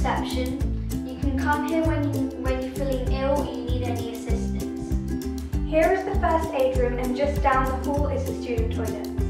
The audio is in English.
reception. You can come here when you're feeling ill or you need any assistance. Here is the first aid room, and just down the hall is the student toilet.